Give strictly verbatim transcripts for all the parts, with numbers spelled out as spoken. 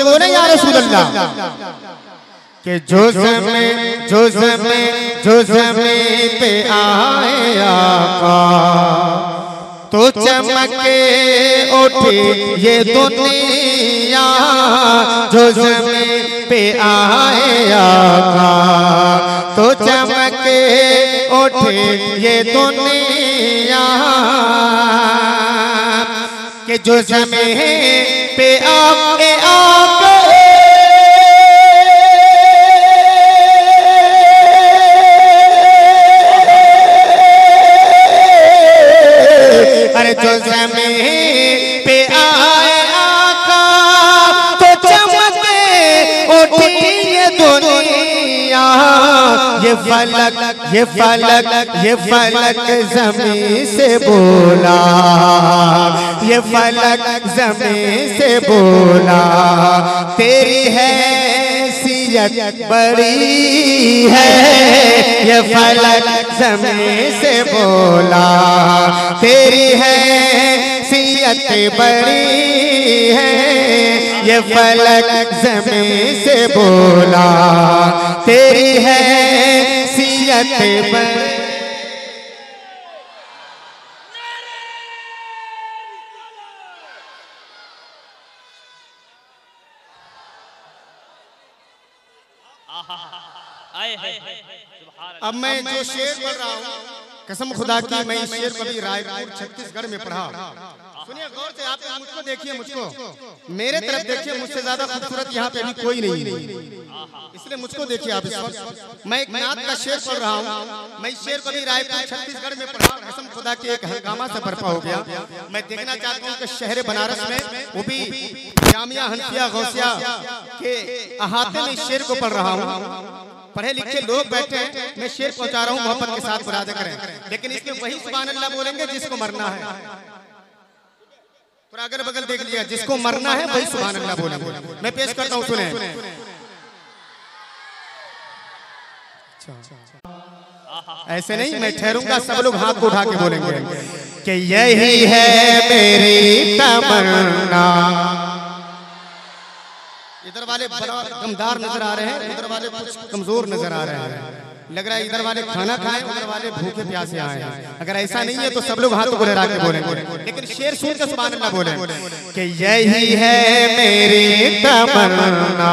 से बोले या रसूल अल्लाह कि जो ज़मीं जो ज़मीं जो ज़मीं पे आए आका तो चमके उठी ये दुनिया। जो ज़मीं पे आए आका तो चमके उठी ये दुनिया। कि जो ज़मीं पे आए आका जो ज़मीं पे आए आका तो चमके उठी ये दुनिया। ये फलक ये फलक ये फलक ज़मीं से बोला, ये फलक ज़मीं से बोला तेरी हैसियत बड़ी है। ये फलक ज़मीं से बोला तेरी हैसियत बड़ी है। ये फलक ज़मीं से बोला तेरी हैसियत बड़ी। अब मैं जो शेर पढ़ रहा हूँ कसम खुदा की मैं इस शेर को भी रायपुर छत्तीसगढ़ में पढ़ा। सुनिए गौर से, आप मुझको देखिए, मुझको मेरे तरफ देखिए, मुझसे ज्यादा खूबसूरत यहाँ पे भी कोई नहीं नहीं इसलिए मुझको देखिए आप इस वक्त। मैं एक नात का शेर पढ़ रहा हूँ। मैं इस शेर को भी रायपुर छत्तीसगढ़ में पढ़ा। कसम खुदा की एक हंगामा से बर्पा हो गया। मैं देखना चाहता हूँ कि शहर बनारस में वो भी जामिया हनफिया गौसिया के अहाते में इस शेर को पढ़ रहा हूँ। पढ़े लिखे लोग बैठे हैं, मैं शेर पहुंचा रहा हूँ, मोहब्बत के साथ मुराद करें। लेकिन इसमें वही सुभान अल्लाह बोलेंगे जिसको मरना है। थोड़ा अगल बगल देख लिया, जिसको मरना है वही सुभान अल्लाह बोलेंगे। मैं पेश करता हूँ, सुने। ऐसे नहीं, मैं ठहरूंगा, सब लोग हाथ को उठा के बोलेंगे कि यही है मेरी तमन्ना। इधर वाले बड़ा दमदार नजर आ रहे हैं, उधर वाले कुछ कमजोर नजर आ रहे हैं। लग रहा है इधर वाले खाना खाएं, उधर वाले भूखे प्यासे आए हैं। अगर ऐसा नहीं है तो सब लोग हाथ को लहरा के बोलेंगे। लेकिन शेर सुन के सुभान अल्लाह बोले कि यही है मेरी तमन्ना,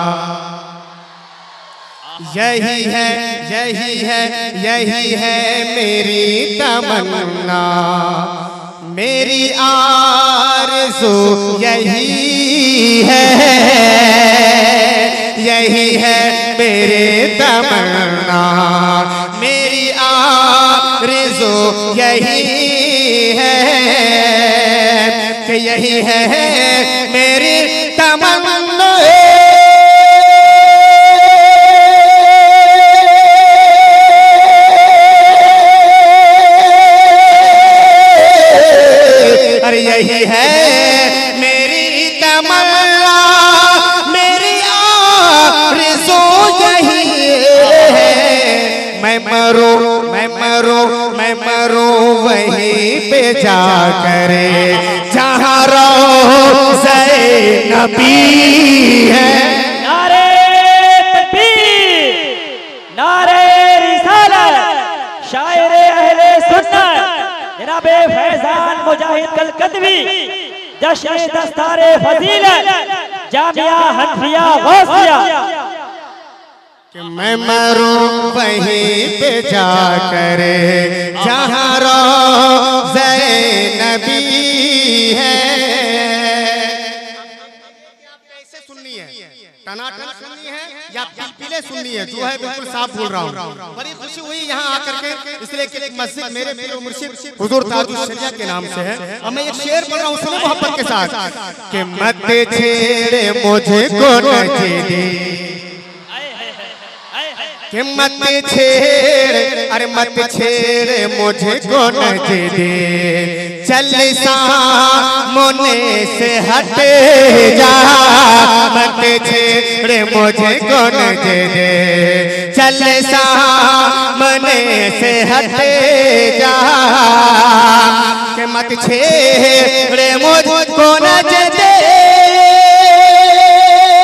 यही है यही है यही है मेरी तमन्ना। मेरी आरज़ू यही है, यही है मेरे तमन्ना। मेरी आरज़ू यही है कि यही है मेरी तमन्ना। अरे यही है मेरी तमन्ना, मेरी आरज़ू यही है। मैं मरूं मैं मरूं मैं मरूं वहीं पे जा करे जहाँ रोज़े नबी है। नारे तकबीर, नारे रिसालत, शायर अहले सुन्नत जनाबे फैजान मुजाहिद कलकतवी, जश्न दस्तारे फजीलत जामिया हनफिया गौसिया। कि मैं मरूं वहीं पे जा करे जहाँ रोज़े नबी है। कैसे सुननी है, टनाटन सुननी है या पिलपिले सुननी है, जो है बिल्कुल साफ बोल रहा हूँ। बड़ी खुशी हुई यहाँ आकर के, इसलिए कि एक मस्जिद मेरे पीर व मुर्शिद हुजूर ताजुल शरिया के नाम से है। और मैं एक शेर पढ़ रहा हूँ, सुनो मोहब्बत के साथ कि मत छेड़े मुझको नजदीक, कि मत छेड़ अरे मत छेड़ मुझको नजदीक। चल सामने से हट जा, मत छेड़ मुझको नजदीक। चल सामने से हट जा, कि मत छेड़ मुझको नजदीक।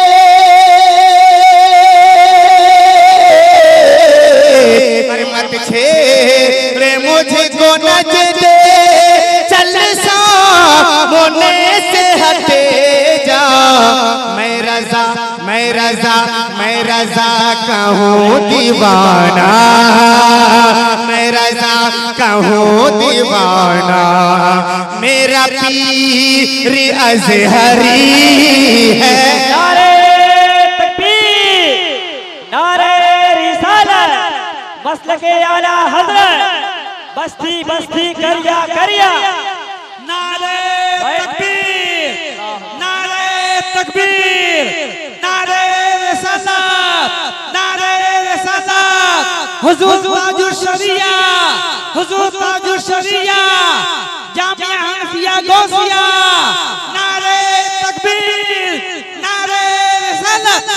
रजा मैं रजा कहूँ दीवाना, मैं रजा कहूँ दीवाना, मेरा पीर अज़हरी है। नारे तकबीर, नारे रिसालत, मसलके आला हज़रत, बस्ती बस्ती करिया करिया। नारे तकबीर, नारे तकबीर, नारे रिसालत, नारे रिसालत, हुजूर ताजुल शरिया, हुजूर ताजुल शरिया, जामिया हनफिया गौसिया, नारे तकबीर, नारे रिसालत।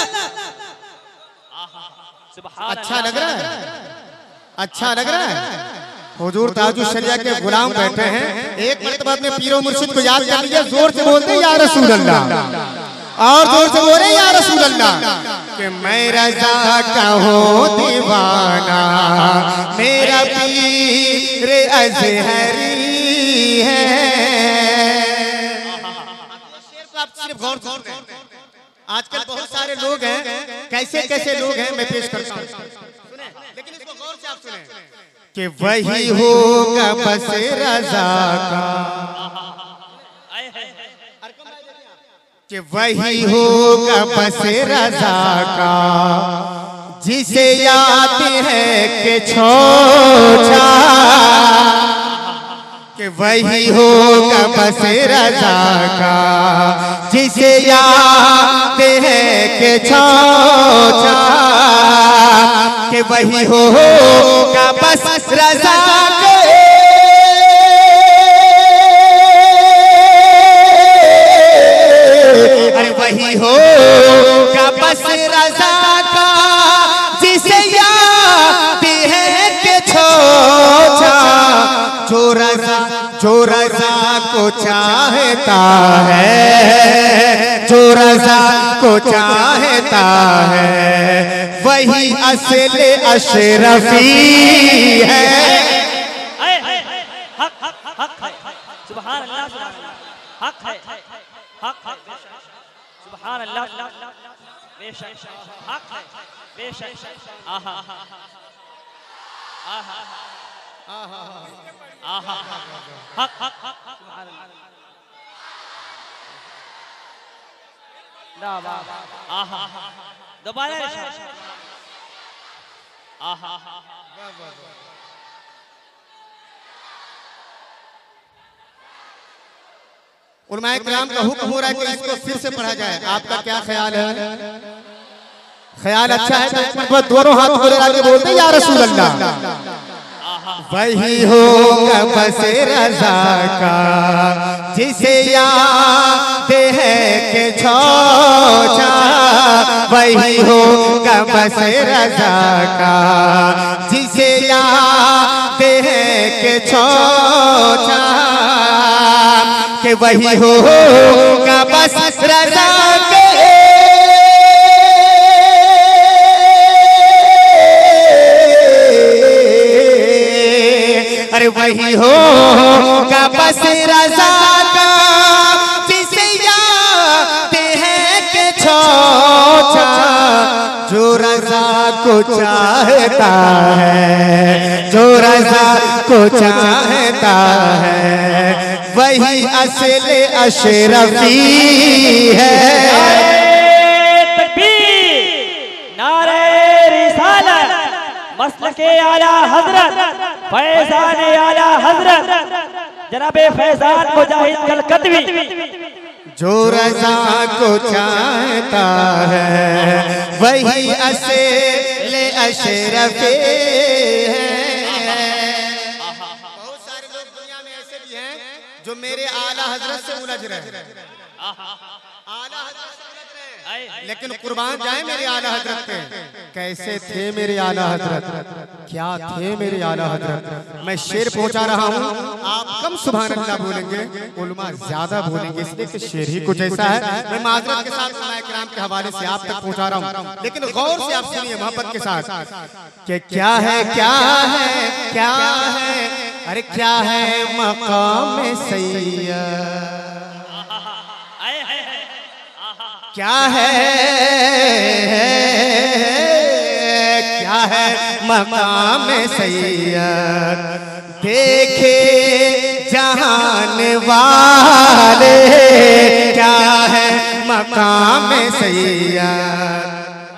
अच्छा लग रहा है, अच्छा लग रहा है। हुजूर ताजुल शरिया के गुलाम बैठे हैं, एक मरतबा अपने पीरो मुर्शिद को याद कर लीजिए, जोर से बोलते हैं या रसूल अल्लाह, और जोर से बोले या रसूल अल्लाह, कि मैं रजा कहूँ दीवाना, मेरा पीर अज़हरी है। आप सिर्फ गौर करें, आजकल बहुत सारे लोग हैं, कैसे कैसे लोग हैं, मैं पेश करता हूँ, लेकिन इसको गौर से आप सुने कि वही होगा बस रजा का, कि वही होगा बस रजा का, जिसे याद है कि छोटा, कि वही होगा बस रजा का, जिसे याद है कि छोटा, कि वही होगा बस रजा के, अरे वही होगा बस रजा का, जिसे याद है कि छोटा, जो रजा जो रजा को चाहता है, जो रजा को चाहता है, वही असल अशरफी है। हक हक हक है, सुभान अल्लाह, सुभान अल्लाह, हक है, हक है, सुभान अल्लाह, बेशक हक है, बेशक, आहा आहा आहा आहा, हक हक हक, सुभान अल्लाह, ना वाह, आहा दोबारा आहा, उलमाए किराम का हुक्म हो रहा है कि इसको फिर से पढ़ा जाए, आपका क्या ख्याल है? ख्याल अच्छा है तो एक मरतबा दोनों हाथ खोले आगे बोलते हैं या रसूल अल्लाह। वही होगा बस रजा का, जिसे याद है कि छोटा, वही होगा बस रजा का, जिसे याद है कि छोटा, कि वही होगा बस रजा के, अरे वही होगा बस रजा का, जिसे याद है कि छोटा, जो रजा को चाहता है, जो रजा को चाहता है, वही असल अशरफी है। नारे तकबीर, नारे रिसालत, मसलके आला हज़रत, फैज़ान आला हज़रत, जनाबे फैज़ान मुजाहिद कलकतवी, जो रजा को चाहता है, वही असल अशरफी है। बहुत सारे लोग दुनिया में ऐसे भी हैं जो मेरे आला हजरत से उलझ रहे हैं, आला हजरत से उलझ रहे हैं, लेकिन कुर्बान जाए मेरे आला हजरत पे। कैसे थे मेरे आला हजरत, क्या थे मेरे आला हजरत। मैं शेर पहुंचा रहा हूँ, आप कम सुभान अल्लाह बोलेंगे, उलमा ज्यादा बोलेंगे, इसलिए कि शेर ही कुछ ऐसा है। मैं माजरत के साथ उलमाए किराम के हवाले से आप तक पहुंचा रहा हूँ, लेकिन गौर से आप सुनिए मोहब्बत के साथ कि क्या है क्या है क्या है, अरे क्या है मकाम सैयद, क्या है क्या है मकाम सैयद देखे जहान वाले, क्या है मकाम सैयद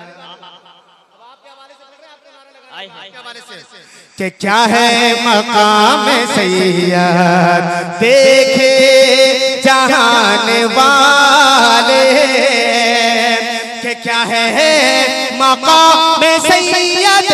कि क्या है मकाम सैयद देखे जहान वाले, कि क्या है मकाम सैयद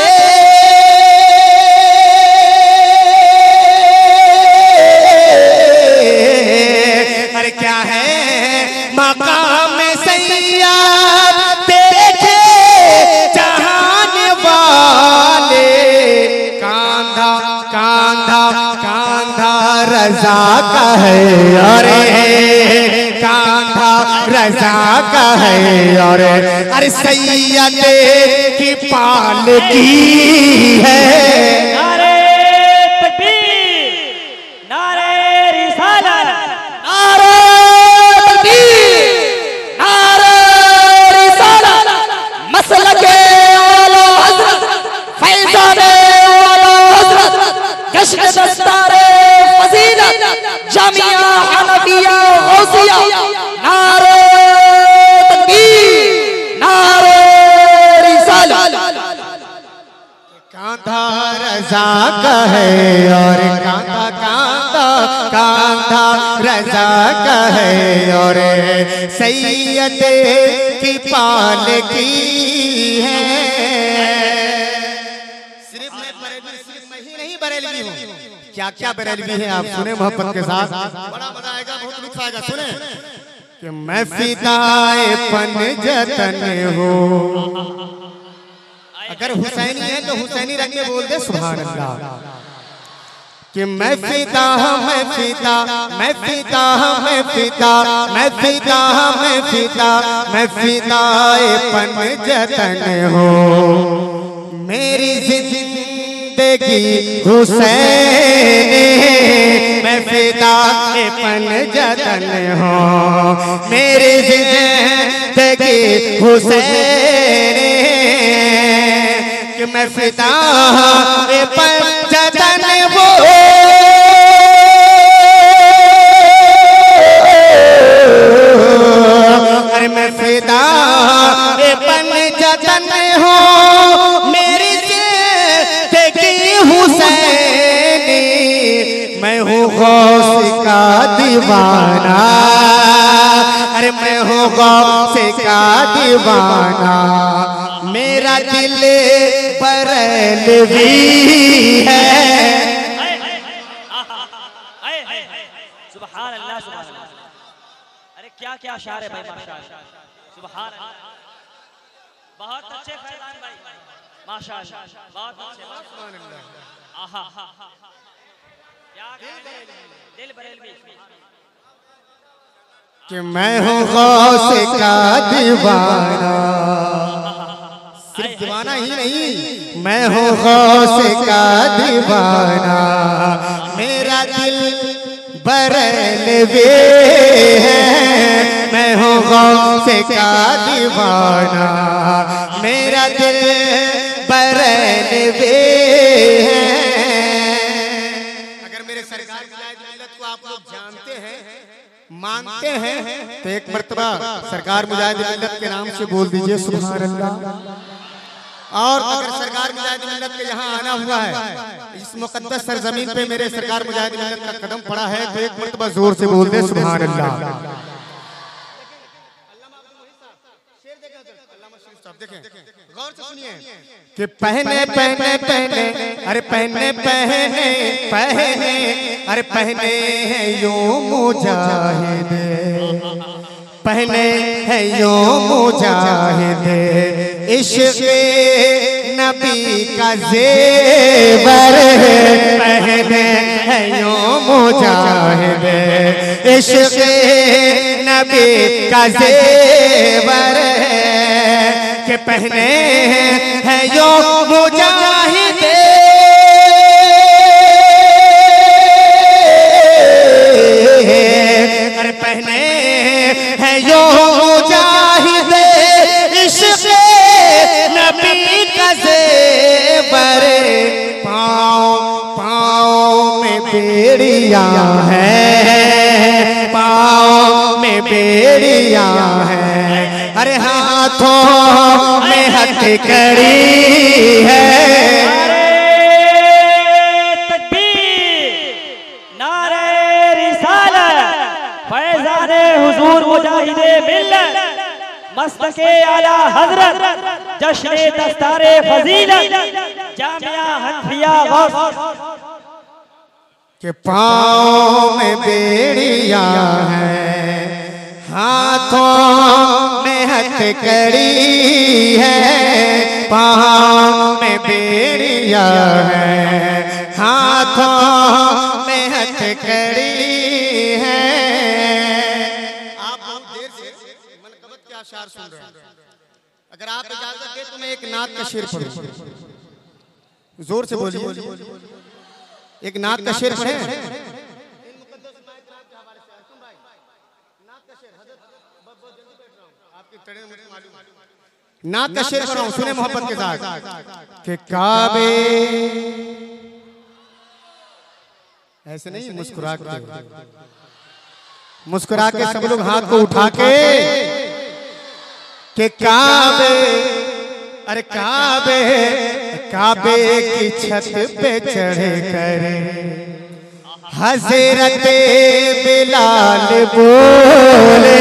अरे क्या है मकाम सैयद देखे जहान वाले, कांधा कांधा कांधा रजा का है, अरे कांधा रजा का है, अरे अरे सैयद की पालकी है। नारे तकबीर, नारे रिसालत, नारे तकबीर, नारे रिसालत, मसलके आला हज़रत, फैज़ाने आला हज़रत, जश्न दस्तारे फजीलत, जामिया हनफिया गौसिया, नारे तकबीर, नारे रिसालत। कांधा रजा का है, और कांधा कांधा कांधा रजा का है, और सैयद की पालकी है। सिर्फ मैं बरेलवी, सिर्फ मैं ही नहीं बरेलवी हूँ, क्या क्या बरेलवी है आप सुने मोहब्बत के साथ, बड़ा मजा आएगा, बहुत लुत्फ आएगा। सुने कि मैं फिदाए पंजतन हूँ, अगर हुसैनी है तो हुसैनी रंग में बोल दे सुभान अल्लाह। कि मैं फिदा मैं फिदा मैं फिदा मैं फिदा मैं फिदा मैं फिदा मैं फिदाए पंजतन हूँ, मेरी जिंदगी हुसैन, मैं फिदाए पंजतन हूँ, मेरी जिंदगी हुसैन, कि मैं फिदा पंजतन वो, अरे मैं फिदा पंजतन हो, मेरी जिंदगी हुसैनी, मैं हूँ गौस का दीवाना, अरे मैं हूँ गौस का दीवाना, मेरा दिल बरेलवी है। सुभान अल्लाह, सुभान अल्लाह। अरे क्या क्या शायर है भाई, माशाअल्लाह, सुभान अल्लाह, बहुत अच्छे फैजान भाई, माशाअल्लाह, बहुत अच्छे, सुभान अल्लाह, आहा क्या दिल बरेलवी। कि मैं हूँ गौस का दीवाना, सिर्फ दीवाना ही नहीं, मैं हूँ गौस का दीवाना, मेरा दिल बरेलवी है, मैं हूँ गौस का दीवाना, मेरा दिल बरेलवी है। अगर मेरे सरकार की मिल्लत को आप लोग जानते हैं, मानते हैं, तो एक मर्तबा सरकार मुजाहिद मिल्लत के नाम से बोल दीजिए सुभान अल्लाह। और अगर सरकार मुजाहिद मिल्लत के यहाँ आना हुआ है, इस मुकद्दस सरजमीन पे मेरे सरकार मुजाहिद मिल्लत का कदम पड़ा है, तो एक मर्तबा जोर से बोल दे सुभान अल्लाह। गौर से सुनिए कि पहने पहने पहने अरे पहने पहने पहने अरे पहने हैं यूं मुजाहिद, पहने हैं यूं मुजाहिद, इश्क़ नबी का ज़ेवर पहने हैं यूं मुजाहिद, इश्क़ नबी का ज़ेवर के पहने हैं यूं मुजाहिद, अरे पहने हैं यूं मुजाहिद, हाथों में हथकड़ी है। नारे तकबीर, नारे रिसालत, फैज़ाने हुजूर मुजाहिदे मिल्लत, मस्तके आला हजरत, जश्ने दस्तारे फजीलत, जामिया हनफिया गौस के पाँव में बेड़िया है, हाथों में हथकड़ी है। पाँव में बेड़िया है, हाथों में हथकड़ी है। आप बहुत देर से मनकबत के आशार सुन रहे हैं। अगर आप इजाजत दें तो मैं एक नात का शेर पढ़ूं। जोर से बोलिए। एक नात का शेर पढ़े। नात का शेर पढ़ा हूं, सुने मोहब्बत के साथ। कि काबे ऐसे नहीं, मुस्कुरा के मुस्कुरा के सब लोग हाथ को उठा के के काबे, अरे काबे काबे की छत पे चढ़े कर हज़रत बिलाल बोले।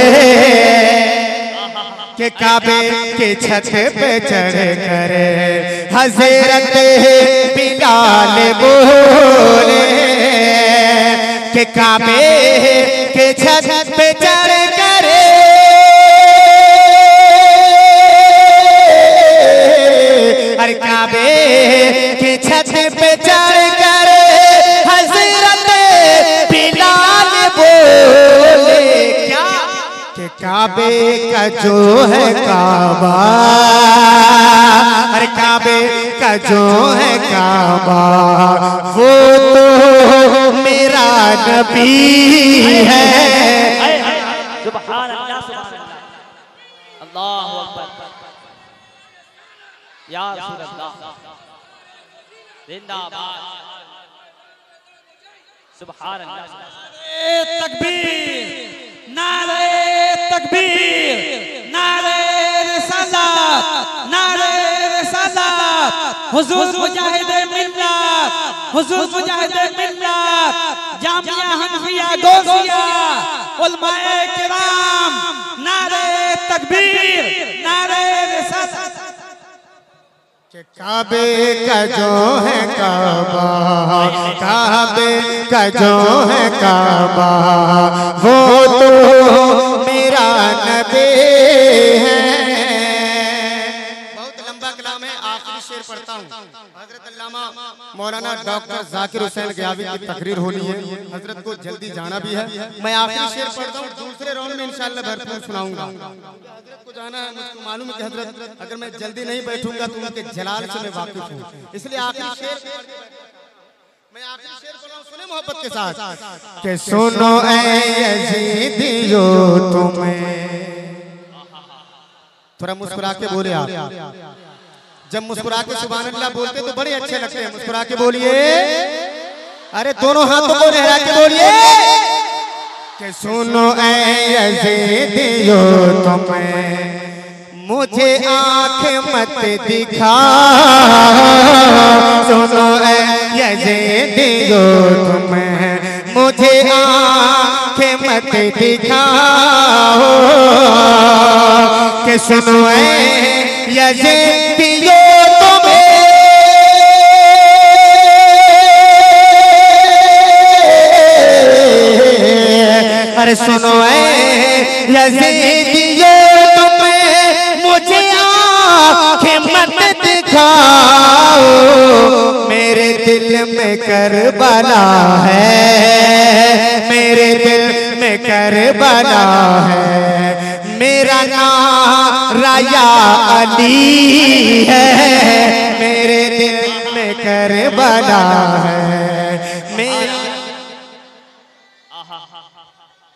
के काबे के छत पे चढ़े कर हज़रत बिलाल बोले। के काबे के छत पे चढ़ कर अरे काबे के छत पे चढ़ कर हज़रत बिलाल बोले। क्या कि काबे का जो है काबा, अरे काबे का जो है काबा वो तो मेरा नबी है। सुभान अल्लाह, सुभान अल्लाह, अल्लाहु अकबर, या रसूल अल्लाह, जिंदाबाद, सुभान अल्लाह। तकबीर, नारे तकबीर, नारे रिसालत, नारे रिसालत, हुजूर मुजाहिदे मिल्लत, हुजूर मुजाहिदे मिल्लत, जामिया हनफिया गौसिया, उलमाए किराम, नारे तकबीर, नारे रिसालत। काबे का जो है काबा, काबे का जो है काबा वो तो मेरा नबी है। बहुत लंबा कलाम है, आखिरी शेर पढ़ता हूँ। हजरत अल्लामा मौलाना डॉक्टर जाकिर हुसैन गियावी की तकरीर होनी है, हजरत को जल्दी जाना भी है। मैं आखिरी शेर पढ़ता हूँ, दूसरे राउंड में इंशाअल्लाह भरपूर सुनाऊंगा। हजरत को जाना है, मुझको मालूम है कि हजरत अगर मैं जल्दी नहीं बैठूंगा तो उनके जलाल से मैं वाकिफ हूँ, इसलिए आखिरी शेर मैं आखिरी शेर पढ़ रहा हूं, सुने मोहब्बत के साथ। कि सुनो ऐ यजीदियो तुम्हें, थोड़ा मुस्कुरा के बोले आप। जब मुस्कुरा के सुभान अल्लाह बोलते तो बड़े अच्छे लगते हैं। मुस्कुरा के बोलिए, अरे दोनों हाथों को लहरा के बोलिए। कि सुनो ऐ यजीदियो तुम्हें मुझे आँख मत दिखा, सुनो ऐ यजीदियो तुम्हें मुझे आँख मत दिखाओ। कि सुनो ऐ यजीदियो तुम्हें अरे सुनो ऐ यजीदियो तुम्हें मुझे आँखें मत दिखाओ। मेरे दिल में करबला है, मेरे दिल में करबला है। मेरा नाम राया अली है, मेरे दिल में करबला है। मेरा